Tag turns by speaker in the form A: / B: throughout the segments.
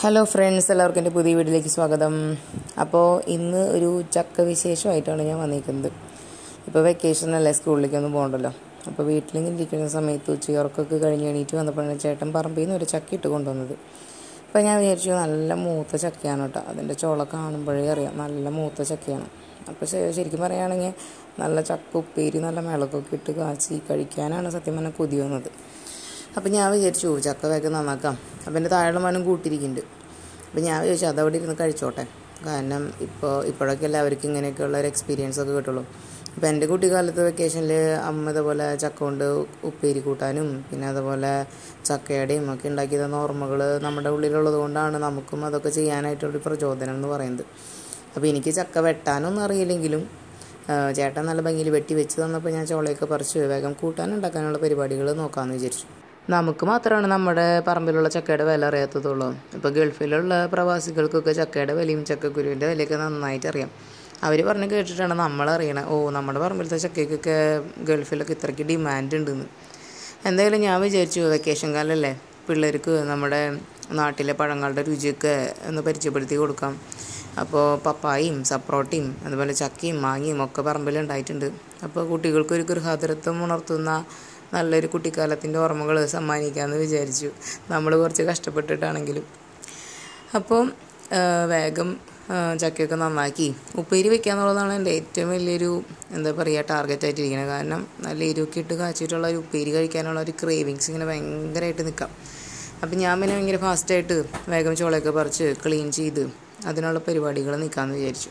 A: Hello friends, എല്ലാവർക്കും എൻ്റെ പുതിയ വീഡിയോയിലേക്ക് സ്വാഗതം. അപ്പോൾ ഇന്ന് ഒരു ചക്ക വിശേഷമായിട്ടാണ് ഞാൻ വന്നിരിക്കുന്നത്. ഇപ്പോൾ വെക്കേഷനല്ലേ, സ്കൂളിലേക്കൊന്നും പോകണ്ടല്ലോ. അപ്പോൾ വീട്ടിലിങ്ങനെ ഇരിക്കുന്ന സമയത്ത് ഉച്ചയോർക്കൊക്കെ കഴിഞ്ഞ് എണീറ്റ് വന്നപ്പോഴാണ് ചേട്ടൻ പറമ്പിൽ നിന്ന് ഒരു ചക്ക ഇട്ട് കൊണ്ടുവന്നത്. അപ്പോൾ ഞാൻ വിചാരിച്ചു നല്ല മൂത്ത ചക്കയാണ് കേട്ടോ. അതിൻ്റെ ചോള കാണുമ്പോഴേ അറിയാം നല്ല മൂത്ത ചക്കയാണ്. അപ്പോൾ ശരിക്കും പറയുകയാണെങ്കിൽ നല്ല ചക്ക ഉപ്പേരി നല്ല മിളകൊക്കെ ഇട്ട് കാച്ചി കഴിക്കാനാണ് സത്യം പറഞ്ഞാൽ കൊതി വന്നത്. അപ്പം ഞാൻ വിചാരിച്ചു ചക്ക വേഗം നന്നാക്കാം. അപ്പം എൻ്റെ താഴെ മനം കൂട്ടിയിരിക്കുന്നുണ്ട്. അപ്പം ഞാൻ വിചാരിച്ചു അതവിടെ ഇരുന്ന് കഴിച്ചോട്ടെ. കാരണം ഇപ്പോഴൊക്കെ എല്ലാവർക്കും ഇങ്ങനെയൊക്കെയുള്ള ഒരു എക്സ്പീരിയൻസ് ഒക്കെ കിട്ടുള്ളൂ. അപ്പോൾ എൻ്റെ കുട്ടിക്കാലത്ത് വെക്കേഷനിൽ അമ്മ ഇതുപോലെ ചക്ക കൊണ്ട് ഉപ്പേരി കൂട്ടാനും പിന്നെ അതുപോലെ ചക്കയുടെയും ഒക്കെ ഉണ്ടാക്കി തന്ന ഓർമ്മകൾ നമ്മുടെ ഉള്ളിലുള്ളത് കൊണ്ടാണ് നമുക്കും അതൊക്കെ ചെയ്യാനായിട്ടുള്ളൊരു പ്രചോദനം എന്ന് പറയുന്നത്. അപ്പോൾ എനിക്ക് ചക്ക വെട്ടാനൊന്നും അറിയില്ലെങ്കിലും ചേട്ടൻ നല്ല ഭംഗിയിൽ വെട്ടി വെച്ച് തന്നപ്പോൾ ഞാൻ ചോളയൊക്കെ പറിച്ച് വേഗം കൂട്ടാനുണ്ടാക്കാനുള്ള പരിപാടികൾ നോക്കാമെന്ന് വിചാരിച്ചു. നമുക്ക് മാത്രമാണ് നമ്മുടെ പറമ്പിലുള്ള ചക്കയുടെ വില അറിയാത്തതുള്ളൂ. ഇപ്പോൾ ഗൾഫിലുള്ള പ്രവാസികൾക്കൊക്കെ ചക്കയുടെ വിലയും ചക്കക്കുരുവിൻ്റെ വിലയൊക്കെ നന്നായിട്ട് അറിയാം. അവർ പറഞ്ഞ് കേട്ടിട്ടാണ് നമ്മളറിയണത്, നമ്മുടെ പറമ്പിലത്തെ ചക്കയ്ക്കൊക്കെ ഗൾഫിലൊക്കെ ഇത്രയ്ക്ക് ഡിമാൻഡ് ഉണ്ടെന്ന്. എന്തായാലും ഞാൻ വിചാരിച്ചു വെക്കേഷൻ കാലമല്ലേ, പിള്ളേർക്ക് നമ്മുടെ നാട്ടിലെ പഴങ്ങളുടെ രുചിയൊക്കെ ഒന്ന് പരിചയപ്പെടുത്തി കൊടുക്കാം. അപ്പോൾ പപ്പായയും സപ്രോട്ടയും അതുപോലെ ചക്കയും മാങ്ങയും ഒക്കെ പറമ്പിലുണ്ടായിട്ടുണ്ട്. അപ്പോൾ കുട്ടികൾക്കൊരു ഗൃഹാതുരത്വം ഉണർത്തുന്ന നല്ലൊരു കുട്ടിക്കാലത്തിൻ്റെ ഓർമ്മകൾ സമ്മാനിക്കാമെന്ന് വിചാരിച്ചു, നമ്മൾ കുറച്ച് കഷ്ടപ്പെട്ടിട്ടാണെങ്കിലും. അപ്പോൾ വേഗം ചക്കയൊക്കെ നന്നാക്കി ഉപ്പേരി വെക്കുക എന്നുള്ളതാണ് എൻ്റെ ഏറ്റവും വലിയൊരു ടാർഗറ്റായിട്ടിരിക്കുന്നത്. കാരണം നല്ല എരിവൊക്കെ ഇട്ട് കാച്ചിട്ടുള്ള ഒരു ഉപ്പേരി കഴിക്കാനുള്ള ഒരു ക്രേവിങ്സ് ഇങ്ങനെ ഭയങ്കരമായിട്ട് നിൽക്കാം. അപ്പം ഞാൻ പിന്നെ ഭയങ്കര ഫാസ്റ്റായിട്ട് വേഗം ചോളയൊക്കെ പറിച്ച് ക്ലീൻ ചെയ്ത് അതിനുള്ള പരിപാടികൾ നിൽക്കാമെന്ന് വിചാരിച്ചു.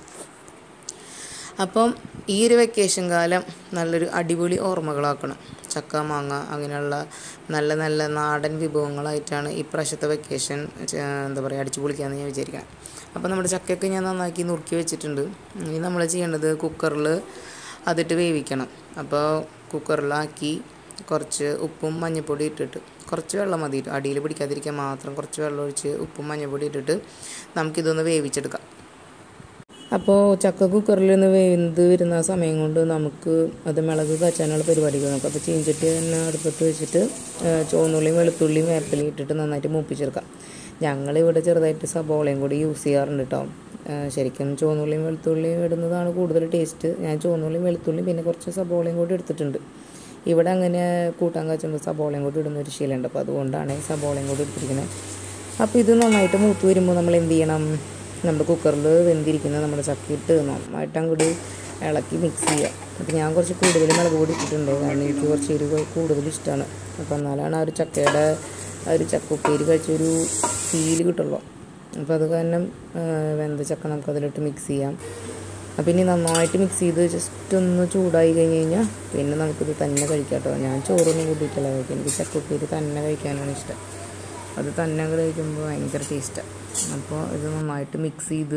A: അപ്പം ഈ ഒരു വെക്കേഷൻ കാലം നല്ലൊരു അടിപൊളി ഓർമ്മകളാക്കണം. ചക്ക മാങ്ങ അങ്ങനെയുള്ള നല്ല നല്ല നാടൻ വിഭവങ്ങളായിട്ടാണ് ഈ പ്രാവശ്യത്തെ വെക്കേഷൻ അടിച്ചു പൊളിക്കാമെന്ന് ഞാൻ വിചാരിക്കാം. അപ്പോൾ നമ്മുടെ ചക്കയൊക്കെ ഞാൻ നന്നാക്കി നുറുക്കി വെച്ചിട്ടുണ്ട്. ഇനി നമ്മൾ ചെയ്യേണ്ടത് കുക്കറിൽ അതിട്ട് വേവിക്കണം. അപ്പോൾ കുക്കറിലാക്കി കുറച്ച് ഉപ്പും മഞ്ഞൾപ്പൊടി ഇട്ടിട്ട് കുറച്ച് വെള്ളം മതി, അടിയിൽ പിടിക്കാതിരിക്കാൻ മാത്രം കുറച്ച് വെള്ളം ഒഴിച്ച് ഉപ്പും മഞ്ഞൾപ്പൊടി ഇട്ടിട്ട് നമുക്കിതൊന്ന് വേവിച്ചെടുക്കാം. അപ്പോൾ ചക്ക കുക്കറിൽ നിന്ന് വെന്ത് വരുന്ന സമയം കൊണ്ട് നമുക്ക് അത് മിളക് കാച്ചാനുള്ള പരിപാടികൾ നോക്കാം. അപ്പോൾ ചീഞ്ചട്ടി തന്നെ അടുപ്പത്ത് വെച്ചിട്ട് ചുവന്നുള്ളിയും വെളുത്തുള്ളിയും വേപ്പിലയും ഇട്ടിട്ട് നന്നായിട്ട് മൂപ്പിച്ചെടുക്കാം. ഞങ്ങളിവിടെ ചെറുതായിട്ട് സബോളയും കൂടി യൂസ് ചെയ്യാറുണ്ട് കേട്ടോ. ശരിക്കും ചുവന്നുള്ളിയും വെളുത്തുള്ളിയും ഇടുന്നതാണ് കൂടുതൽ ടേസ്റ്റ്. ഞാൻ ചുവന്നുള്ളിയും വെളുത്തുള്ളിയും പിന്നെ കുറച്ച് സബോളയും കൂടി എടുത്തിട്ടുണ്ട്. ഇവിടെ അങ്ങനെ കൂട്ടാൻ കാച്ചുമ്പോൾ സബോളയും കൂടി ഇടുന്നൊരു ശീലമുണ്ട്. അപ്പോൾ അതുകൊണ്ടാണ് സബോളയും കൂടി എടുത്തിരിക്കുന്നത്. അപ്പോൾ ഇത് നന്നായിട്ട് മൂത്ത് വരുമ്പോൾ നമ്മൾ എന്ത് ചെയ്യണം, നമ്മുടെ കുക്കറിൽ വെന്തിരിക്കുന്ന നമ്മുടെ ചക്കയിട്ട് നന്നായിട്ട് അങ്ങോട്ട് ഇളക്കി മിക്സ് ചെയ്യുക. അപ്പോൾ ഞാൻ കുറച്ച് കൂടുതൽ മുളക് പൊടി ഇട്ടിട്ടുണ്ട്, കാരണം എനിക്ക് കുറച്ച് എരിവ് കൂടുതൽ ഇഷ്ടമാണ്. അപ്പോൾ എന്നാലാണ് ആ ഒരു ചക്കയുടെ ആ ഒരു ചക്ക ഉപ്പേരി കഴിച്ചൊരു ഫീല് കിട്ടുള്ളൂ. അപ്പോൾ അത് കാരണം വെന്ത ചക്ക നമുക്കതിലിട്ട് മിക്സ് ചെയ്യാം. അപ്പോൾ ഇനി നന്നായിട്ട് മിക്സ് ചെയ്ത് ജസ്റ്റ് ഒന്ന് ചൂടായി കഴിഞ്ഞ് കഴിഞ്ഞാൽ പിന്നെ നമുക്കിത് തന്നെ കഴിക്കാം കേട്ടോ. ഞാൻ ചോറൊന്നും കൂട്ടിയിട്ടില്ല, എനിക്ക് ചക്ക ഉപ്പേരി തന്നെ കഴിക്കാനാണ് ഇഷ്ടം. അത് തന്നെ കഴിക്കുമ്പോൾ ഭയങ്കര ടേസ്റ്റാണ്. അപ്പോൾ ഇത് നന്നായിട്ട് മിക്സ് ചെയ്ത്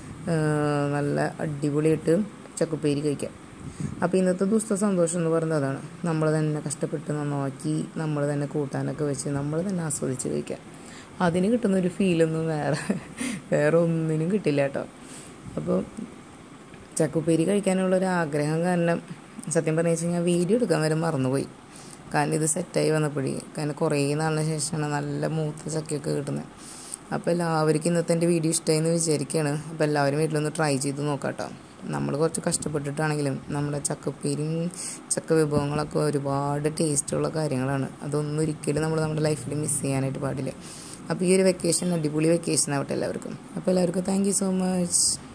A: നല്ല അടിപൊളിയായിട്ട് ചക്കുപ്പേരി കഴിക്കാം. അപ്പോൾ ഇന്നത്തെ ദിവസത്തെ സന്തോഷം എന്ന് പറയുന്നത് അതാണ്. നമ്മൾ തന്നെ കഷ്ടപ്പെട്ട് നന്നാക്കി നമ്മൾ തന്നെ കൂട്ടാനൊക്കെ വെച്ച് നമ്മൾ തന്നെ ആസ്വദിച്ച് കഴിക്കാം. അതിന് കിട്ടുന്നൊരു ഫീലൊന്നും വേറെ ഒന്നിനും കിട്ടില്ല കേട്ടോ. അപ്പോൾ ചക്കുപ്പേരി കഴിക്കാനുള്ളൊരു ആഗ്രഹം കാരണം സത്യം പറഞ്ഞു വെച്ച് കഴിഞ്ഞാൽ വീഡിയോ എടുക്കാൻ വരെ മറന്നുപോയി. കാരണം ഇത് സെറ്റായി വന്നപ്പോഴേ, കാരണം കുറേ നാളിന് ശേഷമാണ് നല്ല മൂത്ത ചക്കയൊക്കെ കിട്ടുന്നത്. അപ്പോൾ എല്ലാവർക്കും ഇന്നത്തെ എൻ്റെ വീഡിയോ ഇഷ്ടമായി എന്ന് വിചാരിക്കുകയാണ്. അപ്പോൾ എല്ലാവരും വീട്ടിലൊന്ന് ട്രൈ ചെയ്ത് നോക്കാം കേട്ടോ. നമ്മൾ കുറച്ച് കഷ്ടപ്പെട്ടിട്ടാണെങ്കിലും നമ്മുടെ ചക്കപ്പേരിയും ചക്ക വിഭവങ്ങളൊക്കെ ഒരുപാട് ടേസ്റ്റുള്ള കാര്യങ്ങളാണ്. അതൊന്നും ഒരിക്കലും നമ്മൾ നമ്മുടെ ലൈഫിൽ മിസ് ചെയ്യാനായിട്ട് പാടില്ല. അപ്പോൾ ഈ ഒരു വെക്കേഷൻ അടിപൊളി വെക്കേഷൻ ആവട്ടെ എല്ലാവർക്കും. അപ്പോൾ എല്ലാവർക്കും താങ്ക് യു സോ മച്ച്.